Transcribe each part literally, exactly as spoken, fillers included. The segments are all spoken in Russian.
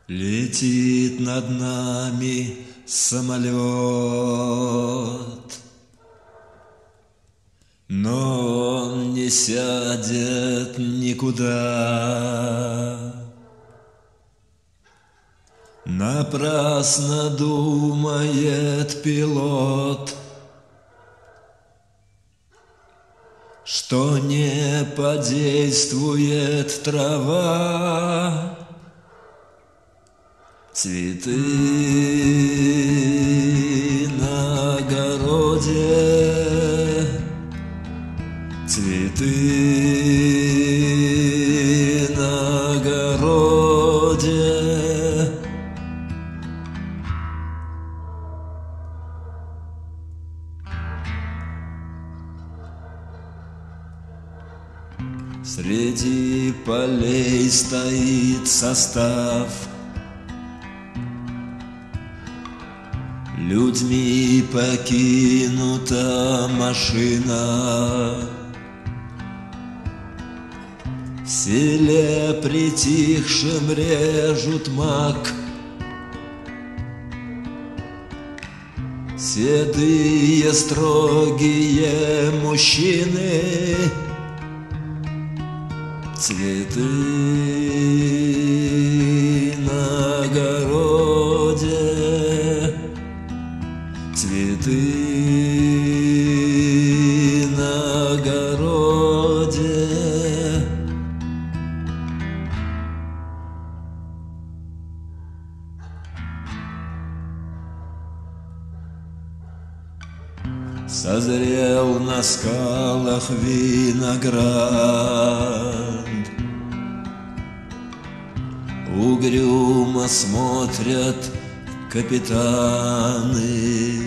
Летит над нами самолет, но он не сядет никуда. Напрасно думает пилот, что не подействует трава. Цветы на огороде, цветы на огороде. Среди полей стоит состав, людьми покинута машина. В селе притихшем режут мак, седые строгие мужчины. Цветы на огороде, цветы на огороде. Созрел на скалах виноград, угрюмо смотрят капитаны.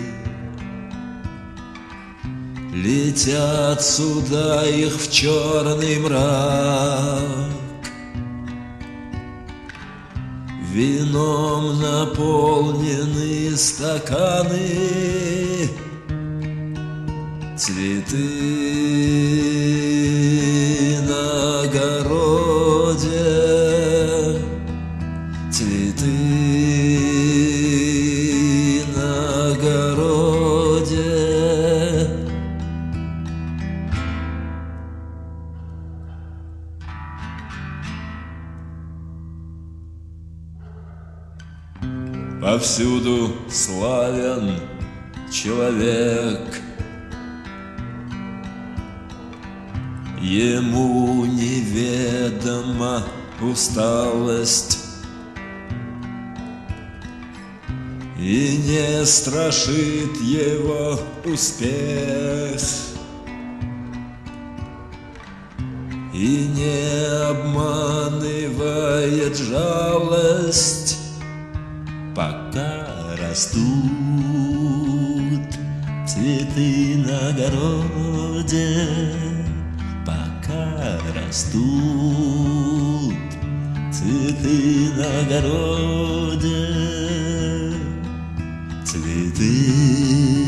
Летят сюда их в черный мрак, вином наполнены стаканы. Цветы на огороде, цветы на огороде. Повсюду славен человек, ему неведома усталость, и не страшит его успех, и не обманывает жалость. Пока растут цветы на огороде, пока растут цветы на огороде, цветы